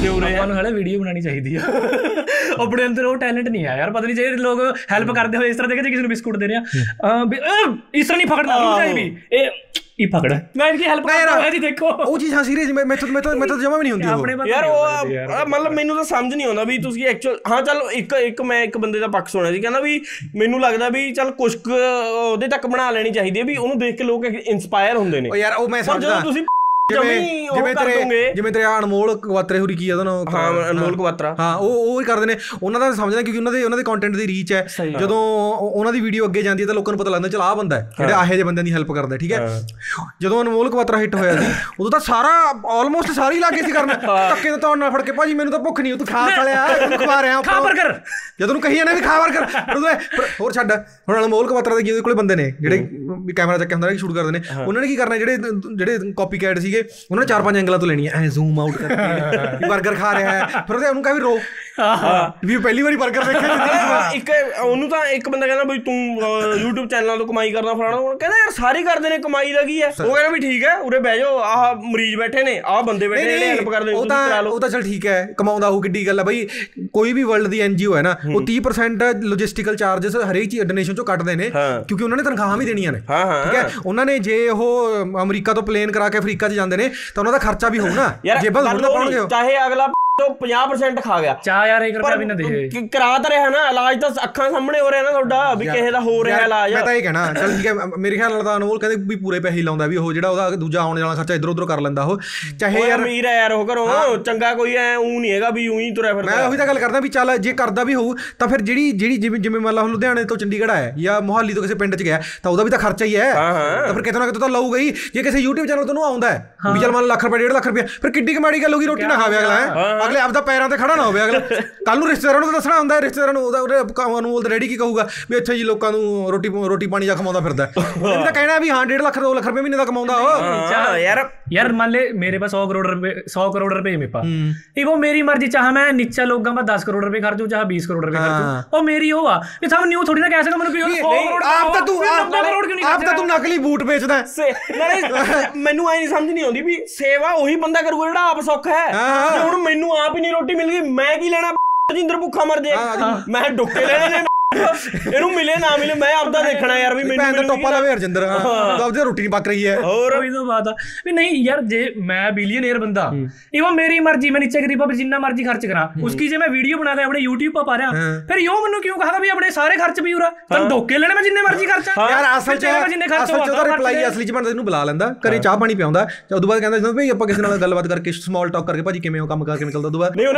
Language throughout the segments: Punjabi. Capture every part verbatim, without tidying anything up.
ਬੰਦੇ ਹੋ ਰਹੇ ਆ। ਆਪਾਂ ਨੂੰ ਹਾਲੇ ਵੀਡੀਓ ਬਣਾਉਣੀ ਚਾਹੀਦੀ ਆ, ਆਪਣੇ ਅੰਦਰ ਉਹ ਟੈਲੈਂਟ ਨਹੀਂ ਆ ਯਾਰ। ਪਤਾ ਨਹੀਂ ਜੇ ਲੋਕ ਹੈਲਪ ਕਰਦੇ ਹੋਏ ਇਸ ਤਰ੍ਹਾਂ ਦੇਖੇ, ਕਿਸੇ ਨੂੰ ਬਿਸਕੁਟ ਦੇ ਰਿਹਾ ਇਸ ਤਰ੍ਹਾਂ ਨਹੀਂ ਪਕੜਨਾ ਵੀ ਇਹ ਇਹ ਪਕੜ ਮੈਂ ਇਨकी ਹੈਲਪ ਕਰਦਾ ਜੀ, ਦੇਖੋ ਉਹ ਚੀਜ਼। ਹਾਂ ਸੀਰੀਅਸ ਮੈਂ ਤਾਂ ਮੈਂ ਤਾਂ ਮੈਂ ਤਾਂ ਜਮਾ ਵੀ ਨਹੀਂ ਹੁੰਦੀ ਯਾਰ ਉਹ। ਮਤਲਬ ਮੈਨੂੰ ਤਾਂ ਸਮਝ ਨਹੀਂ ਆਉਂਦਾ ਵੀ ਤੁਸੀਂ ਐਕਚੁਅਲ। ਹਾਂ ਚੱਲ ਇੱਕ ਇੱਕ ਮੈਂ ਇੱਕ ਬੰਦੇ ਦਾ ਪੱਖ ਸੁਣਿਆ ਸੀ, ਕਹਿੰਦਾ ਵੀ ਮੈਨੂੰ ਲੱਗਦਾ ਵੀ ਚੱਲ ਕੁਛ ਕੁ ਉਹਦੇ ਤੱਕ ਬਣਾ ਲੈਣੀ ਚਾਹੀਦੀ ਹੈ ਵੀ ਉਹਨੂੰ ਦੇਖ ਕੇ ਲੋਕ ਇੰਸਪਾਇਰ ਹੁੰਦੇ ਨੇ ਯਾਰ। ਉਹ ਮੈਂ ਸਮਝਦਾ ਤੁਸੀਂ ਜਿਵੇਂ ਜਿਵੇਂ ਤੇਰੇ ਜਿਵੇਂ ਤੇਰੇ ਅਨਮੋਲ ਕਵਾਤਰੇ ਹੋਰੀ ਕੀ ਆ ਉਹਦਾ ਨਾਮ, ਹਾਂ ਅਨਮੋਲ ਕਵਾਤਰਾ, ਹਾਂ ਉਹ ਉਹ ਹੀ ਕਰਦੇ ਨੇ। ਉਹਨਾਂ ਦਾ ਸਮਝਦਾ ਕਿਉਂਕਿ ਉਹਨਾਂ ਦੇ ਉਹਨਾਂ ਦੇ ਕੰਟੈਂਟ ਦੀ ਰੀਚ ਹੈ। ਜਦੋਂ ਉਹਨਾਂ ਦੀ ਵੀਡੀਓ ਅੱਗੇ ਜਾਂਦੀ ਹੈ ਤਾਂ ਲੋਕਾਂ ਨੂੰ ਪਤਾ ਲੱਗਦਾ ਚਲ ਆਹ ਬੰਦਾ ਜਿਹੜੇ ਆਹੇ ਜਿਹੇ ਬੰਦਿਆਂ ਦੀ ਹੈਲਪ ਕਰਦਾ, ਠੀਕ ਹੈ। ਜਦੋਂ ਅਨਮੋਲ ਕਵਾਤਰਾ ਹਿੱਟ ਹੋਇਆ ਸੀ ਉਦੋਂ ਤਾਂ ਸਾਰਾ ਆਲਮੋਸਟ ਸਾਰੇ ਹੀ ਲੱਗੇ ਸੀ ਕਰਨ ਧੱਕੇ ਤੋਂ ਤੌਣ ਨਾਲ ਫੜ ਕੇ, ਭਾਜੀ ਮੈਨੂੰ ਤਾਂ ਭੁੱਖ ਨਹੀਂ, ਤੂੰ ਖਾ ਖਲਿਆ ਖਵਾ ਰਿਹਾ ਜਦੋਂ ਨੂੰ ਕਹੀ ਜਾਂਦੇ ਵੀ ਖਾ ਬਰਗਰ ਹੋਰ ਛੱਡ। ਹੁਣ ਅਨਮੋਲ ਕਵਾਤਰਾ ਦੇ ਜਿਹਦੇ ਕੋਲ ਬੰਦੇ ਨੇ ਜਿਹੜੇ ਕੈਮਰਾ ਚੱਕਿਆ ਹੁੰਦਾ ਸ਼ੂਟ ਕਰਦੇ ਨੇ, ਉਹਨਾਂ ਨੇ ਕੀ ਕਰਨਾ, ਜਿਹੜੇ ਜਿਹੜੇ ਕਾਪੀ ਕੈਟ ਸੀਗੇ ਉਹਨਾਂ ਨੇ ਚਾਰ ਪੰਜ ਐਂਗਲਾਂ ਤੋਂ ਲੈਣੀ ਐ ਜ਼ੂਮ ਆਊਟ ਕਰਕੇ ਬਰਗਰ ਖਾ ਰਿਹਾ ਹੈ, ਫਿਰ ਉਹਨੂੰ ਕਹਿ ਵੀ ਰੋ ਵੀ ਪਹਿਲੀ ਵਾਰੀ ਬਰਗਰ ਦੇਖਿਆ। ਇੱਕ ਉਹਨੂੰ ਤਾਂ ਇੱਕ ਬੰਦਾ ਕਹਿੰਦਾ ਬਈ ਤੂੰ ਯੂਟਿਊਬ ਚੈਨਲਾਂ ਤੋਂ ਕਮਾਈ ਕਰਨਾ ਫਲਾਣਾ, ਕਹਿੰਦਾ ਯਾਰ ਸਾਰੇ ਕਰਦੇ ਨੇ, ਕਮਾਈ ਦਾ ਕੀ ਹੈ। ਉਹ ਕਹਿੰਦਾ ਵੀ ਠੀਕ ਹੈ ਉਰੇ ਬਹਿ ਜਾਓ, ਆਹ ਮਰੀਜ਼ ਬੈਠੇ ਨੇ, ਆਹ ਬੰਦੇ ਬੈਠੇ ਨੇ ਹੈਲਪ ਕਰਦੇ, ਉਹ ਤਾਂ ਉਹ ਤਾਂ ਚੱਲ ਠੀਕ ਹੈ ਕਮਾਉਂਦਾ ਉਹ ਕਿੱਡੀ ਗੱਲ ਹੈ ਬਈ। ਕੋਈ ਵੀ ਵਰਲਡ ਦੀ ਐਨ ਜੀ ਓ ਹੈ ਨਾ, ਉਹ ਤੀਹ ਪਰਸੈਂਟ ਲੋਜਿਸਟੀਕਲ ਚਾਰਜਸ ਹਰੇਕ ਚੀਜ਼ ਡੋਨੇਸ਼ਨ ਚੋਂ ਕੱਟਦੇ ਨੇ ਕਿਉਂਕਿ ਉਹਨਾਂ ਨੇ ਤਨਖਾਹਾਂ ਵੀ ਦੇਣੀਆਂ ਨੇ, ਠੀਕ ਹੈ। ਉਹਨਾਂ ਨੇ ਜੇ ਉਹ ਅਮਰੀਕਾ ਤੋਂ ਪਲੇਨ ਕਰਾ ਕੇ ਅਫਰੀਕਾ 'ਚ ਜਾਂਦੇ ਨੇ ਤਾਂ ਉਹਨਾਂ ਦਾ ਖਰਚਾ ਵੀ ਹੋਊ ਨਾ, ਜੇਬਾਂ ਥੋੜ੍ਹਾ ਨਾ ਪਾਉਣਗੇ। ਚਾਹੇ ਅਗਲਾ ਪੰਜਾਹ ਪਰਸੈਂਟ ਖਾ ਗਿਆ, ਚਾਹ ਯਾਰ ਇੱਕ ਰੁਪਿਆ ਵੀ ਨਾ ਦੇ, ਕਰਾ ਤਾਂ ਰਿਹਾ ਨਾ ਇਲਾਜ, ਤਾਂ ਅੱਖਾਂ ਸਾਹਮਣੇ ਹੋ ਰਿਹਾ ਨਾ ਤੁਹਾਡਾ ਵੀ ਕਿਸੇ ਦਾ ਹੋ ਰਿਹਾ ਇਲਾਜ। ਮੈਂ ਤਾਂ ਇਹ ਕਹਿਣਾ ਚੱਲ ਠੀਕ ਹੈ, ਮੇਰੇ ਖਿਆਲ ਨਾਲ ਤਾਂ ਅਨਮੋਲ ਕਹਿੰਦੇ ਵੀ ਪੂਰੇ ਪੈਸੇ ਲਾਉਂਦਾ ਵੀ ਉਹ, ਜਿਹੜਾ ਉਹਦਾ ਦੂਜਾ ਆਉਣ ਵਾਲਾ ਖਰਚਾ ਇੱਧਰ ਉੱਧਰ ਕਰ ਲੈਂਦਾ ਉਹ, ਚਾਹੇ ਯਾਰ ਅਮੀਰ ਹੈ ਯਾਰ ਉਹ ਘਰੋਂ, ਚੰਗਾ ਕੋਈ ਐ ਊਂ ਨਹੀਂ ਹੈਗਾ ਵੀ ਊਂ ਹੀ ਤੁਰਿਆ ਫਿਰਦਾ। ਮੈਂ ਉਹੀ ਤਾਂ ਗੱਲ ਕਰਦਾ ਵੀ ਚੱਲ ਜੇ ਕਰਦਾ ਵੀ ਹੋਊ ਤਾਂ ਫਿਰ ਜਿਹੜੀ ਜਿਹੜੀ ਜਿਵੇਂ ਜਿਵੇਂ ਮੰਨ ਲਾ ਹੁਣ ਲੁਧਿਆਣੇ ਤੋਂ ਚੰਡੀਗੜ੍ਹ ਆਇਆ ਜਾਂ ਮੋਹਾਲੀ ਤੋਂ ਕਿਸੇ ਪਿੰਡ 'ਚ ਗਿਆ ਤਾਂ ਉਹਦਾ ਵੀ ਤਾਂ ਖਰਚਾ ਹੀ ਹੈ, ਤਾਂ ਫਿਰ ਕਿਤੇ ਨਾ ਕਿਤੇ ਤਾਂ ਲਊਗਾ ਹੀ। ਜੇ ਕਿਸੇ ਯੂਟਿਊਬ ਚੈਨਲ ਤੋਂ ਆਉਂਦਾ ਹੈ ਵੀ ਚੱਲ ਮੰਨ ਲੱਖ ਰੁਪਏ ਡੇਢ ਲੱਖ ਰੁਪਏ, ਫਿਰ ਕਿੱਡੀ ਕੁ ਮਾੜੀ ਗੱਲ ਹੋ ਗਈ, ਰੋਟੀ ਨਾ ਖਾਵੇ ਅਗਲਾ, ਅਗਲੇ ਆਪਦਾ ਪੈਰਾਂ ਤੇ ਖੜਾ ਨਾ ਹੋਵੇ ਅਗਲਾ। ਕੱਲ ਨੂੰ ਰਿਸ਼ਤੇਦਾਰਾਂ ਨੂੰ ਦੱਸਣਾ ਹੁੰਦਾ, ਰਿਸ਼ਤੇਦਾਰਾਂ ਨੂੰ ਉਹਦਾ ਉਹਦੇ ਰੈਡੀ ਕੀ ਕਹੂਗਾ ਵੀ ਇੱਥੇ ਜੀ ਲੋਕਾਂ ਨੂੰ ਰੋਟੀ ਰੋਟੀ ਪਾਣੀ ਜਾ ਕਮਾਉਂਦਾ ਫਿਰਦਾ, ਇਹ ਤਾਂ ਕਹਿਣਾ ਵੀ ਹਾਂ ਡੇਢ ਲੱਖ ਦੋ ਲੱਖ ਰੁਪਏ ਮਹੀਨੇ ਦਾ ਕਮਾਉਂਦਾ ਉਹ। यार यार मान ले मेरे पास सौ करोड़ रुपए सौ करोड़ रुपए मेरे पास, ये वो मेरी मर्जी, चाहे मैं नीचा लोगों में दस करोड़ रुपए खर्चूं चाहे बीस करोड़ रुपए खर्चूं, और मेरी हो ये सब न्यू थोड़ी ना कह सका मैंने आप तो तू आप तो तू नकली बूट बेचदा ਮੈਨੂੰ ਐ ਨਹੀਂ ਸਮਝ ਨਹੀਂ ਆਉਂਦੀ ਵੀ ਸੇਵਾ ਉਹੀ ਬੰਦਾ ਕਰੂਗਾ ਜਿਹੜਾ ਆਪ ਸੌਖਾ ਹੈ। ਜੇ ਹੁਣ ਮੈਨੂੰ ਆਪ ਹੀ ਨਹੀਂ ਰੋਟੀ ਮਿਲ ਗਈ ਮੈਂ ਕੀ ਲੈਣਾ, ਜਿੰਦਰ ਭੁੱਖਾ ਮਰ ਜੇ, ਮੈਂ ਡੁੱਕੇ ਲੈਣੇ ਨੇ, ਇਹਨੂੰ ਮਿਲੇ ਨਾ ਮਿਲੇ ਮੈਂ ਆਪਦਾ ਦੇਖਣਾ ਯਾਰ ਵੀ ਮੈਨੂੰ ਟੋਪਾ ਲਵੇ ਹਰਜਿੰਦਰ ਆਪਦੀ ਰੋਟੀ ਨਹੀਂ ਪੱਕ ਰਹੀ ਹੈ। ਹੋਰ ਉਹੀ ਤਾਂ ਬਾਤ ਆ ਵੀ ਨਹੀਂ ਯਾਰ, ਜੇ ਮੈਂ ਬਿਲੀਅਨੇਅਰ ਬੰਦਾ ਇਹ ਮੇਰੀ ਮਰਜ਼ੀ, ਮੈਂ ਨੀਚੇ ਗਰੀਬਾਂ ਪਰ ਜਿੰਨਾ ਮਰਜ਼ੀ ਖਰਚ ਕਰਾਂ, ਉਸकी ਜੇ ਮੈਂ ਵੀਡੀਓ ਬਣਾ ਕੇ ਆਪਣੇ YouTube ਪਾ ਪਾ ਰਿਹਾ, ਫਿਰ ਯੋ ਮੈਨੂੰ ਕਿਉਂ ਕਹਾਗਾ ਵੀ ਆਪਣੇ ਸਾਰੇ ਖਰਚ ਵੀ ਉਰਾ ਤੈਨੂੰ ਧੋਕੇ ਲੈਣੇ, ਮੈਂ ਜਿੰਨੇ ਮਰਜ਼ੀ ਖਰਚਾਂ ਯਾਰ। ਅਸਲ ਚ ਅਸਲ ਚ ਉਹਦਾ ਰਿਪਲਾਈ ਅਸਲੀ ਚ ਬਣਦਾ, ਇਹਨੂੰ ਬੁਲਾ ਲੈਂਦਾ ਘਰੇ ਚਾਹ ਪਾਣੀ ਪਿਆਉਂਦਾ, ਉਦੋਂ ਬਾਅਦ ਕਹਿੰਦਾ ਵੀ ਆਪਾਂ ਕਿਸੇ ਨਾਲ ਗੱਲਬਾਤ ਕਰਕੇ ਸਮਾਲ ਟਾਕ ਕਰਕੇ ਭਾਜੀ ਕਿਵੇਂ ਉਹ ਕੰਮ ਕਰਕੇ ਚੱਲਦਾ, ਉਦੋਂ ਬਾਅਦ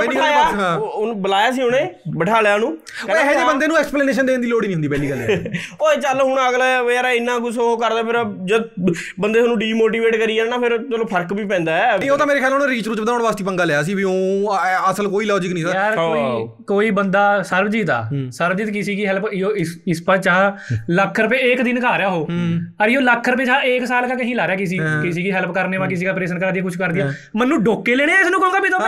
ਉਹਨੂੰ ਬੁਲਾਇਆ ਸੀ ਉਹਨੇ ਬਿਠਾ ਲਿਆ ਉਹਨੂੰ, ਇਹੋ ਜਿਹੇ ਬੰਦੇ ਨੂੰ ਐਕਸਪਲੇਨੇਸ਼ਨ ਦੇਣ ਦੀ ਲੋੜ ਹੀ ਨਹੀਂ ਹੁੰਦੀ ਪਹਿਲੀ ਗੱਲ। ਓਏ ਚੱਲ ਹੁਣ ਅਗਲਾ ਯਾਰ ਇੰਨਾ ਕੁਛ ਉਹ ਕਰਦਾ, ਫਿਰ ਜਦ ਬੰਦੇ ਤੁਹਾਨੂੰ ਡੀਮੋਟੀਵੇਟ ਕਰੀ ਜਾਣ ਨਾ ਫਿਰ ਚਲੋ ਫਰਕ ਵੀ ਪੈਂਦਾ ਹੈ। ਉਹ ਤਾਂ ਮੇਰੇ ਖਿਆਲ ਉਹਨੇ ਰੀਚ ਰੂਚ ਵਧਾਉਣ ਵਾਸਤੇ ਪੰਗਾ ਲਿਆ ਸੀ ਵੀ ਉਹ ਅਸਲ ਕੋਈ ਲੌਜਿਕ ਨਹੀਂ ਯਾਰ। कोई कोई बंदा सरबजीत आ सरबजीत किसी की हेल्प इस, इस पर चाह लाख रुपए एक दिन का आ रहा हो, और ये लाख रुपए चाह एक साल का कहीं ला रहा, किसी किसी की हेल्प करने में, किसी का ऑपरेशन करा दिया, कुछ कर दिया, मनु डोके लेने इसने कहूंगा भी तो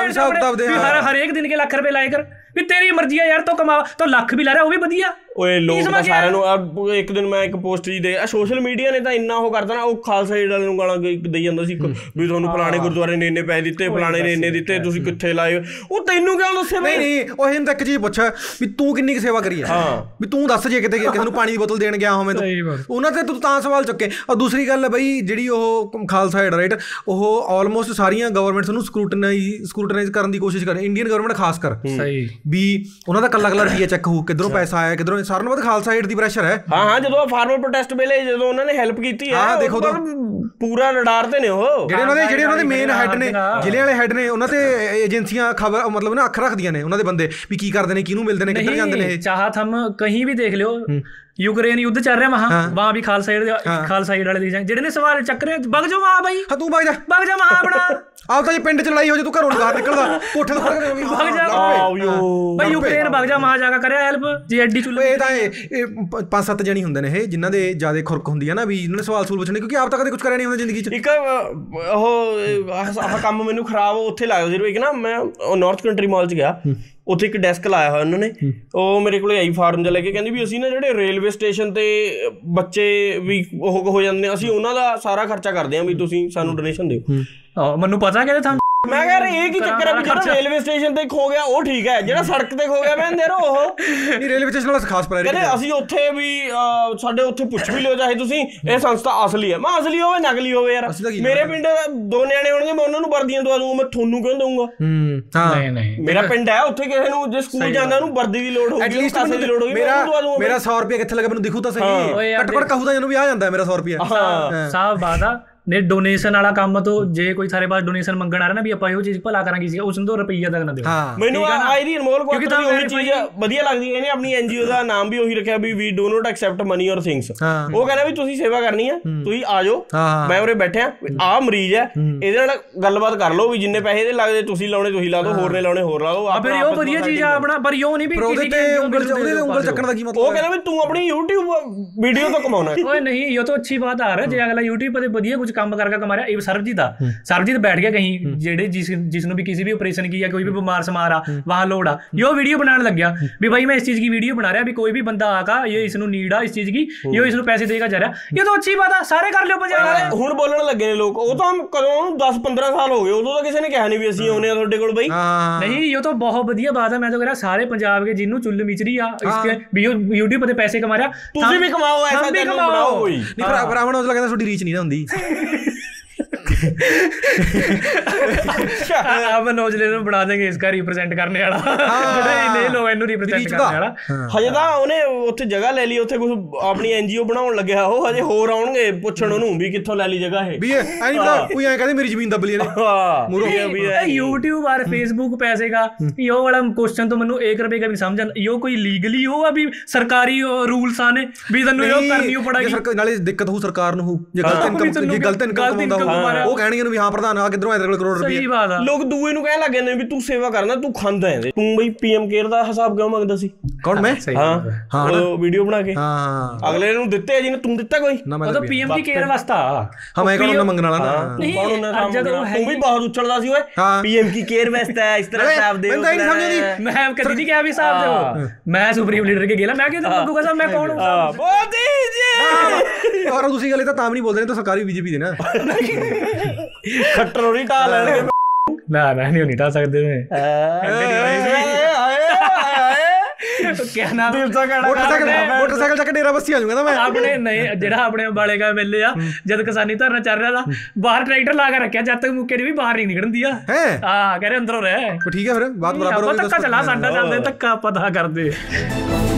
हर हर एक दिन के लाख रुपए लाए कर भी तेरी मर्जी है यार, तो कमा तो लाख भी ला रहा वो भी बढ़िया। ਓਏ ਲੋਕ ਤਾਂ ਸਾਰਿਆਂ ਨੂੰ ਇੱਕ ਦਿਨ ਮੈਂ ਇੱਕ ਪੋਸਟ ਜੀ ਦੇ ਸੋਸ਼ਲ ਮੀਡੀਆ ਨੇ ਤਾਂ ਇੰਨਾ ਉਹ ਕਰਦਾ ਨਾ, ਉਹ ਖਾਲਸਾ ਏਡ ਵਾਲੇ ਨੂੰ ਗਾਲਾਂ ਦੇਈ ਜਾਂਦਾ ਸੀ ਵੀ ਤੁਹਾਨੂੰ ਫਲਾਣੇ ਗੁਰਦੁਆਰੇ ਨੇ ਇੰਨੇ ਪੈਸੇ ਦਿੱਤੇ, ਫਲਾਣੇ ਨੇ ਇੰਨੇ ਦਿੱਤੇ, ਤੁਸੀਂ ਕਿੱਥੇ ਲਾਏ, ਉਹ ਤੈਨੂੰ ਕਿਉਂ ਦੱਸੇ? ਨਹੀਂ ਨਹੀਂ ਉਹ ਇਹਨੂੰ ਤਾਂ ਇੱਕ ਚੀਜ਼ ਪੁੱਛ ਵੀ ਤੂੰ ਕਿੰਨੀ ਕੁ ਸੇਵਾ ਕਰੀ ਹੈ, ਵੀ ਤੂੰ ਦੱਸ ਜੇ ਕਿਤੇ ਕਿਸੇ ਨੂੰ ਪਾਣੀ ਦੀ ਬੋਤਲ ਦੇਣ ਗਿਆ ਹੋਵੇਂ ਤੂੰ, ਉਹਨਾਂ ਤੇ ਤੂੰ ਤਾਂ ਸਵਾਲ ਚੁੱਕੇ। ਔਰ ਦੂਸਰੀ ਗੱਲ ਹੈ ਬਈ ਜਿਹੜੀ ਉਹ ਖਾਲਸਾ ਏਡ ਰਾਈਟ, ਉਹ ਆਲਮੋਸਟ ਸਾਰੀਆਂ ਗਵਰਨਮੈਂਟਸ ਨੂੰ ਸਕਰੂਟਨਾਈਜ਼ ਸਕਰੂਟਨਾਈਜ਼ ਕਰਨ ਦੀ ਕੋਸ਼ਿਸ਼ ਕਰ, ਇੰਡੀਅਨ ਗਵਰਨਮੈਂਟ ਖਾਸ ਕਰ ਵੀ ਉਹਨਾਂ ਦਾ ਕੱਲਾ ਕੱਲਾ ਰੁਪਈਆ ਚੈੱਕ ਹੋਊ ਕਿੱਧਰੋਂ ਪੈਸਾ ਆਇਆ ਕਿੱਧਰੋਂ, ਸਾਰਿਆਂ ਨੂੰ ਪਤਾ ਖਾਲਸਾ ਏਡ ਦੀ ਪ੍ਰੈਸ਼ਰ ਹੈ। ਹਾਂ ਹਾਂ ਜਦੋਂ ਫਾਰਮਰ ਪ੍ਰੋਟੈਸਟ ਵੇਲੇ ਜਦੋਂ ਉਹਨਾਂ ਨੇ ਹੈਲਪ ਕੀਤੀ ਹੈ, ਦੇਖੋ ਪੂਰਾ ਲੜਾਰ ਤੇ ਨੇ ਉਹ ਜਿਹੜੇ ਉਹਨਾਂ ਦੇ ਜਿਹੜੇ ਉਹਨਾਂ ਦੇ ਮੇਨ ਹੈਡ ਨੇ, ਜ਼ਿਲ੍ਹੇ ਵਾਲੇ ਹੈਡ ਨੇ, ਉਹਨਾਂ ਤੇ ਏਜੰਸੀਆਂ ਖਬਰ ਮਤਲਬ ਨਾ ਅੱਖ ਰੱਖਦੀਆਂ ਨੇ ਉਹਨਾਂ ਦੇ ਬੰਦੇ ਵੀ ਕੀ ਕਰਦੇ ਨੇ, ਕਿਹਨੂੰ ਮਿਲਦੇ ਨੇ, ਕਿੱਧਰ ਜਾਂਦੇ ਨੇ। ਚਾਹਤ ਹਮ ਕहीं भी देख लो, यूक्रेन युद्ध चल रहा वहां वहां भी खालसा एड खालसा एड वाले ਜਿਹੜੇ ਨੇ ਸਵਾਲ ਚੱਕ ਰਹੇ, ਵਗ ਜਾ ਵਹਾਂ ਬਾਈ, ਹਾਂ ਤੂੰ ਵਗ ਜਾ ਵਗ ਜਾ ਵਹਾਂ ਆਪਣਾ ਆਪ ਤਾਂ ਜੇ ਪਿੰਡ ਚ ਲੜਾਈ ਹੋ ਜੇ ਤੂੰ ਘਰੋਂ ਬਾਹਰ ਨਿਕਲਦਾ ਕੋਠੇ ਤੋਂ ਫੜ ਕੇ ਵਗ ਜਾ ਬਾਈ ਯੂਕਰੇਨ ਵਗ ਜਾ ਵਹਾਂ ਜਾ ਕੇ ਕਰਿਆ ਹੈਲਪ ਜੇ ਐਡੀ ਚੁੱਲ੍ਹੇ। ਇਹ ਤਾਂ ਇਹ ਪੰਜ ਸੱਤ ਜਣੀ ਹੁੰਦੇ ਨੇ ਇਹ ਜਿਨ੍ਹਾਂ ਦੇ ਜ਼ਿਆਦਾ ਖੁਰਕ ਹੁੰਦੀ ਹੈ ਨਾ ਵੀ ਇਹਨਾਂ ਨੇ ਸਵਾਲ ਸੂਲ ਪੁੱਛਣੇ, ਕਿਉਂਕਿ ਆਪ ਤਾਂ ਕਦੇ ਕੁਛ ਕਰਿਆ ਨਹੀਂ ਹੁੰਦਾ ਜ਼ਿੰਦਗੀ ਚ। ਇੱਕ ਉਹ ਆਹ ਕੰਮ ਮੈਨੂੰ ਖਰਾਬ ਉੱਥੇ ਲੱਗਦਾ ਸੀ, ਇੱਕ ਨਾ ਮੈਂ ਨਾਰਥ ਕੰਟਰੀ ਮਾਲ ਚ ਗਿਆ, ਉੱਥੇ ਇੱਕ ਡੈਸਕ ਲਾਇਆ ਹੋਇਆ ਉਹਨਾਂ ਨੇ, ਉਹ ਮੇਰੇ ਕੋਲ ਆਈ ਫਾਰਮ ਜਿਹਾ ਲੈ ਕੇ ਕਹਿੰਦੀ ਵੀ ਅਸੀਂ ਨਾ ਜਿਹੜੇ ਰੇਲਵੇ ਸਟੇਸ਼ਨ ਤੇ ਬੱਚੇ ਵੀ ਉਹ ਹੋ ਜਾਂਦੇ ਨੇ, ਅਸੀਂ ਉਹਨਾਂ ਦਾ ਸਾਰਾ ਖਰਚਾ ਕਰਦੇ ਹਾਂ ਵੀ ਤੁਸੀਂ ਸਾਨੂੰ ਡੋਨੇਸ਼ਨ ਦਿਓ। ਮੈਨੂੰ ਪਤਾ ਕਹਿੰਦੇ ਮੈਂ ਕਹ ਰਿਹਾ ਇਹ ਕੀ ਚੱਕਰ ਹੈ ਵੀ ਜਿਹੜਾ ਰੇਲਵੇ ਸਟੇਸ਼ਨ ਤੇ ਖੋ ਗਿਆ ਉਹ ਠੀਕ ਹੈ, ਜਿਹੜਾ ਸੜਕ ਤੇ ਖੋ ਗਿਆ ਮੈਂ ਦੇਰੋ ਉਹ ਨਹੀਂ ਰੇਲਵੇ ਸਟੇਸ਼ਨ ਵਾਲਾ ਖਾਸ ਪ੍ਰਾਇੋਰਟੀ ਕਹਿੰਦੇ ਅਸੀਂ ਉੱਥੇ ਵੀ ਸਾਡੇ ਉੱਥੇ ਪੁੱਛ ਵੀ ਲਿਓ ਚਾਹੇ ਤੁਸੀਂ ਇਹ ਸੰਸਥਾ ਅਸਲੀ ਹੈ। ਮੈਂ ਅਸਲੀ ਹੋਵੇ ਨਕਲੀ ਹੋਵੇ ਯਾਰ, ਮੇਰੇ ਪਿੰਡ ਦੋ ਨਿਆਣੇ ਹੋਣਗੇ ਮੈਂ ਉਹਨਾਂ ਨੂੰ ਵਰਦੀਆਂ ਦਵਾ ਦੂੰਗਾ, ਮੈਂ ਤੁਹਾਨੂੰ ਕਿਉਂ ਦਊਂਗਾ? ਨਹੀਂ ਨਹੀਂ ਮੇਰਾ ਪਿੰਡ ਹੈ ਉੱਥੇ ਕਿਸੇ ਨੂੰ ਜੇ ਸਕੂਲ ਜਾਂਦਾ ਉਹਨੂੰ ਵਰਦੀ ਦੀ ਲੋੜ ਹੋਊਗੀ, ਪੈਸੇ ਦੀ ਲੋੜ ਹੋਊਗੀ, ਮੈਂ ਦਵਾ ਦੂੰਗਾ। ਮੇਰਾ ਸੌ ਰੁਪਏ ਕਿੱਥੇ ਲੱਗਾ ਮੈਨੂੰ ਦਿਖੂ ਤਾਂ ਸਹੀ, ਘੱਟ ਘੱਟ ਕਹੂ ਤਾਂ ਇਹਨੂੰ ਵੀ ਆ ਜਾਂਦਾ ਮੇਰਾ ਸੌ ਰੁਪਏ। ਸਾਫ਼ ਬਾਤ ਆ ਨੇ ਡੋਨੇਸ਼ਨ ਵਾਲਾ ਕੰਮ ਤੋਂ ਜੇ ਕੋਈ ਸਾਰੇ ਪਾਸ ਡੋਨੇਸ਼ਨ ਮੰਗਣ ਆ ਰਿਹਾ ਨਾ ਵੀ ਆਪਾਂ ਇਹੋ ਚੀਜ਼ ਭਲਾ ਕਰਾਂਗੇ ਸੀ ਉਸ ਨੂੰ ਤਾਂ ਰੁਪਈਆ ਤੱਕ ਨਾ ਦਿਓ। ਮੈਨੂੰ ਆਈ ਦੀ ਅਨਮੋਲ ਕੋਲ ਤਾਂ ਉਹੀ ਚੀਜ਼ ਵਧੀਆ ਲੱਗਦੀ ਹੈ। ਇਹਨੇ ਆਪਣੀ ਐਨਜੀਓ ਦਾ ਨਾਮ ਵੀ ਉਹੀ ਰੱਖਿਆ ਵੀ we do not accept money or things. ਉਹ ਕਹਿੰਦਾ ਵੀ ਤੁਸੀਂ ਸੇਵਾ ਕਰਨੀ ਆ, ਤੁਸੀਂ ਆ ਜਾਓ, ਮੈਂ ਉਰੇ ਬੈਠਿਆ, ਆਹ ਮਰੀਜ਼ ਹੈ ਇਹਦੇ ਨਾਲ ਗੱਲਬਾਤ ਕਰ ਲਓ ਵੀ ਜਿੰਨੇ ਪੈਸੇ ਇਹਦੇ ਲੱਗਦੇ ਤੁਸੀਂ ਲਾਉਣੇ ਤੁਸੀਂ ਲਾ ਦਿਓ, ਹੋਰ ਨੇ ਲਾਉਣੇ ਹੋਰ ਲਾ ਦਿਓ। ਫਿਰ ਉਹ ਵਧੀਆ ਚੀਜ਼ ਆ ਆਪਣਾ, ਪਰ ਉਹ ਨਹੀਂ ਵੀ ਉਹਦੇ ਤੇ ਉਂਗਲ ਉਂਗਲ ਚੱਕਣ ਦਾ ਕੀ ਮਤਲਬ? ਉਹ ਕਹਿੰਦਾ ਵੀ ਤੂੰ ਆਪਣੀ YouTube ਵੀਡੀਓ ਤੋਂ ਕਮਾਉਣਾ। ਓਏ ਨਹੀਂ ਇਹ ਤਾਂ ਅੱਛੀ ਬਾਤ ਆ ਰਿਹਾ ਜੇ ਅਗਲਾ YouTube ਤੇ ਵਧੀਆ ਕੁਝ ਕੰਮ ਕਰਕੇ ਕਮਾ ਰਿਹਾ। ਇਹ ਸਰਬਜੀਤ ਆ, ਸਰਬਜੀਤ बैठ गया कहीं जेड़े जिस जिसनु भी किसी भी ऑपरेशन की या कोई भी बीमार समार आ वहां लोड आ यो वीडियो बनाने लग गया भी भाई मैं इस चीज की वीडियो बना रहा भी कोई भी बंदा आका ये इसनु नीड आ इस चीज की यो इसनु पैसे देगा जा रहा। ये तो अच्छी बात है, सारे कर लियो पंजाब ਹੁਣ ਬੋਲਣ ਲੱਗੇ ਨੇ ਲੋਕ। ਉਹ ਤਾਂ ਕਦੋਂ ਦਸ ਪੰਦਰਾਂ ਸਾਲ ਹੋ ਗਏ, ਉਦੋਂ ਤਾਂ ਕਿਸੇ ਨੇ ਕਿਹਾ ਨਹੀਂ ਵੀ ਅਸੀਂ ਆਉਨੇ ਆ ਤੁਹਾਡੇ ਕੋਲ ਬਈ। नहीं ये तो बहुत बढ़िया बात है। मैं तो कह रहा सारे पंजाब के जिन्नू चुल्ल मिचरी आ इसके भी YouTube पे पैसे कमा रहा, ਤੁਸੀਂ ਵੀ ਕਮਾਓ, ਐਸਾ भी कमाओ ਕੋਈ ਨਹੀਂ। ਪਰ ਭਰਾਵਾਂ ਨੂੰ ਲੱਗਦਾ ਤੁਹਾਡੀ ਰੀਚ ਨਹੀਂ ਨਾ ਹੁੰਦੀ। अब नौजले ਨੂੰ ਬਣਾ ਦੇਗੇ ਇਸਕਾ ਰਿਪਰੈਜ਼ੈਂਟ ਕਰਨੇ ਵਾਲਾ, ਜਿਹੜੇ ਨੇ ਲੋਕ ਇਹਨੂੰ ਰਿਪਰੈਜ਼ੈਂਟ ਕਰਨੇ ਵਾਲਾ। ਹਜੇ ਤਾਂ ਉਹਨੇ ਉੱਥੇ ਜਗ੍ਹਾ ਲੈ ਲਈ, ਉੱਥੇ ਕੁਝ ਆਪਣੀ ਐਨਜੀਓ ਬਣਾਉਣ ਲੱਗਿਆ ਉਹ। ਹਜੇ ਹੋਰ ਆਉਣਗੇ ਪੁੱਛਣ ਉਹਨੂੰ ਵੀ ਕਿੱਥੋਂ ਲੈ ਲਈ ਜਗ੍ਹਾ ਇਹ। ਵੀ ਇਹ ਐ ਨਹੀਂ ਪਤਾ ਕੋਈ ਐ ਕਹਿੰਦੇ ਮੇਰੀ ਜ਼ਮੀਨ ਦੱਬ ਲਈ ਇਹਨੇ। ਹਾਂ ਮੂਰੋ ਵੀ ਹੈ YouTube और Facebook पैसे का यो वाला क्वेश्चन तो ਮੈਨੂੰ एक रुपए का भी समझ यो कोई लीगली हो अभी सरकारी रूल्स आने भी तन्नू यो करनी पड़ेगी। ਨਾਲੇ ਦਿੱਕਤ ਹੋ ਸਰਕਾਰ ਨੂੰ, ਜੇ ਗਲਤ ਇਨਕਮ ਜੇ ਗਲਤ ਇਨਕਮ ਕਮਾਉਂਦਾ ਉਹ ਕਹਿਣਗੇ ਵੀ ਹਾਂ ਪ੍ਰਧਾਨ ਆ ਕਿੱਧਰੋਂ ਆਏ ਤੇਰੇ ਕੋਲ ਕਰੋੜ ਰੁਪਏ। ਸਹੀ ਬਾਤ ਆ। ਲੋਕ ਦੂਏ ਨੂੰ ਕਹਿਣ ਲੱਗ ਜਾਂਦੇ ਵੀ ਤੂੰ ਸੇਵਾ ਕਰਨਾ, ਤੂੰ ਖਾਂਦਾ ਹੈ। ਤੂੰ ਬਈ ਪੀਐਮ ਕੇਅਰ ਦਾ ਹਿਸਾਬ ਕਿਉਂ ਮੰਗਦਾ ਸੀ? ਕੌਣ ਮੈਂ? ਹਾਂ ਹਾਂ ਵੀਡੀਓ ਬਣਾ ਕੇ ਹਾਂ ਅਗਲੇ ਨੂੰ ਦਿੱਤੇ ਜਿਹਨੇ ਤੂੰ ਦਿੱਤਾ ਕੋਈ? ਉਹ ਤਾਂ ਪੀਐਮ ਦੀ ਕੇਅਰ ਵਾਸਤਾ ਹਾਂ ਮੈਂ ਕੌਣ ਮੰਗਣ ਵਾਲਾ ਨਾ। ਕੌਣ ਉਹਨਾਂ ਤੂੰ ਵੀ ਬਹੁਤ ਉਛਲਦਾ ਸੀ ਓਏ ਪੀਐਮ ਕੀ ਕੇਅਰ ਵਾਸਤਾ ਇਸ ਤਰ੍ਹਾਂ ਹਿਸਾਬ ਦੇ। ਮੈਂ ਨਹੀਂ ਸਮਝਦੀ, ਮੈਂ ਕਦੀ ਨਹੀਂ ਕਿਹਾ ਵੀ ਹਿਸਾਬ ਦਿਓ। ਮੈਂ ਸੁਪਰੀਮ ਲੀਡਰ ਕੇ गेला मैं क्यों मंगूंगा साहब? मैं कौन हूं? मोदी जी और दूसरी गल तो ताम नहीं बोलते तो सरकारी बीजेपी दे ना खट्टर नहीं टाल है ना ना नहीं नहीं टाल सकते मैं क्या नाम मोटरसाइकिल मोटरसाइकिल जाके डेरा बस्सी आ जाऊंगा ना मैं। अपने नहीं जेड़ा अपने वाले का मेले आ जब किसानी धरना चल रहा था बाहर ट्रैक्टर ला के रखा जब तक मुक्के भी बाहर नहीं निकलन दिया। हां कह रहे अंदरों रह ठीक है फिर बात बराबर हो गई। धक्का चला साडा चलदे धक्का पता कर दे।